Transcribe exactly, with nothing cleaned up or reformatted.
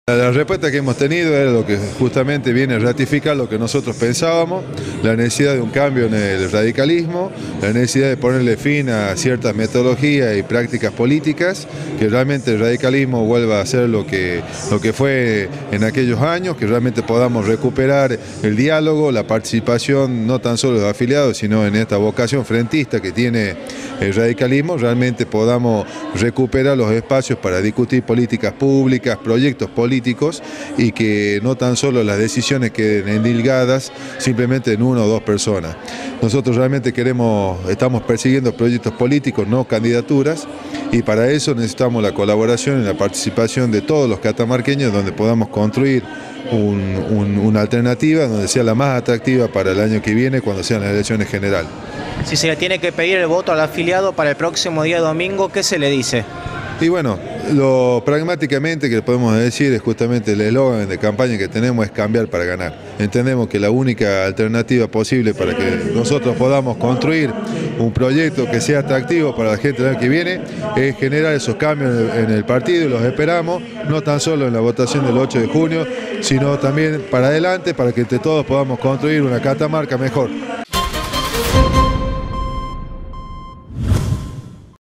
La respuesta que hemos tenido es lo que justamente viene a ratificar lo que nosotros pensábamos, la necesidad de un cambio en el radicalismo, la necesidad de ponerle fin a ciertas metodologías y prácticas políticas, que realmente el radicalismo vuelva a ser lo que, lo que fue en aquellos años, que realmente podamos recuperar el diálogo, la participación no tan solo de los afiliados, sino en esta vocación frentista que tiene el radicalismo, realmente podamos recuperar los espacios para discutir políticas públicas, proyectos políticos, políticos y que no tan solo las decisiones queden endilgadas simplemente en una o dos personas. Nosotros realmente queremos, estamos persiguiendo proyectos políticos, no candidaturas, y para eso necesitamos la colaboración y la participación de todos los catamarqueños, donde podamos construir un, un, una alternativa donde sea la más atractiva para el año que viene cuando sean las elecciones generales. Si se le tiene que pedir el voto al afiliado para el próximo día domingo, ¿qué se le dice? Y bueno, lo pragmáticamente que podemos decir es justamente el eslogan de campaña que tenemos es cambiar para ganar. Entendemos que la única alternativa posible para que nosotros podamos construir un proyecto que sea atractivo para la gente del año que viene es generar esos cambios en el, en el partido, y los esperamos, no tan solo en la votación del ocho de junio, sino también para adelante, para que entre todos podamos construir una Catamarca mejor.